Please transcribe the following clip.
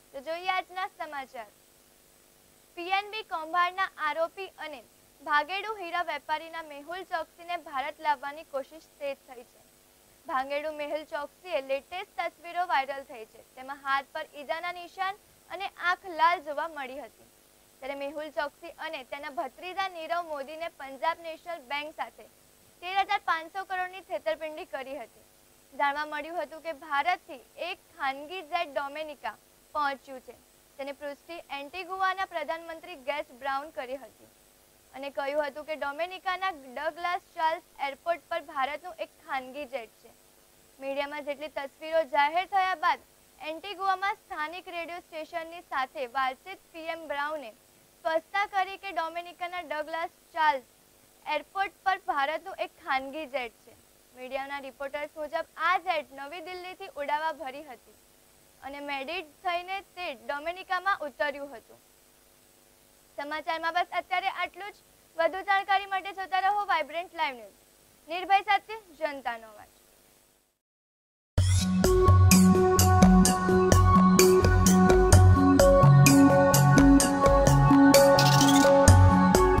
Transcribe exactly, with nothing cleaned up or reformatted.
તો જોઈએ આજના સમાચાર। પીએનબી કૌભાંડના આરોપી અને ભાગેડુ હીરા વેપારીના મેહુલ ચોકસીને ભારત લાવવાની કોશિશ તેજ થઈ છે। ભાગેડુ મેહુલ ચોકસીએ લેટેસ્ટ તસવીરો વાયરલ થઈ છે। તેમાં હાથ પર ઈજાના નિશાન અને આંખ લાલ જોવા મળી હતી। ત્યારે મેહુલ ચોકસી અને તેના ભત્રીજા નીરવ મોદીને પંજાબ નેશનલ બેંક સાથે તેર હજાર પાંચસો કરોડની છેતરપિંડી કરી હતી। જાણવા મળ્યું હતું કે ભારતથી એક ખાનગી જેટ ડોમેનિકા પહોંચ્યું છે। તેની પુષ્ટિ એન્ટીગુઆના પ્રધાનમંત્રી ગેસ બ્રાઉન કરી હતી અને કહ્યું હતું કે ડોમેનિકાના ડગલાસ ચાર્લ્સ એરપોર્ટ પર ભારતનું એક ખાનગી જેટ છે। મીડિયામાં જેટલી તસવીરો જાહેર થયા બાદ એન્ટીગુઆમાં સ્થાનિક રેડિયો સ્ટેશનની સાથે વાતચીત પીએમ બ્રાઉને સ્પષ્ટતા કરી કે ડોમેનિકાના ડગલાસ ચાર્લ્સ એરપોર્ટ પર ભારતનું એક ખાનગી જેટ છે। મીડિયાના રિપોર્ટર્સ મુજબ આ જેટ નવી દિલ્હીથી ઉડાવા ભરી હતી અને મેડ્રિડ થઈને તે ડોમેનિકામાં ઉતર્યું હતું। સમાચારમાં બસ અત્યારે આટલું જ। વધુ જાણકારી માટે જોતા રહો વાઇબ્રન્ટ લાઈવ ન્યૂઝ। નિર્ભય સાથે જનતાનો અવાજ।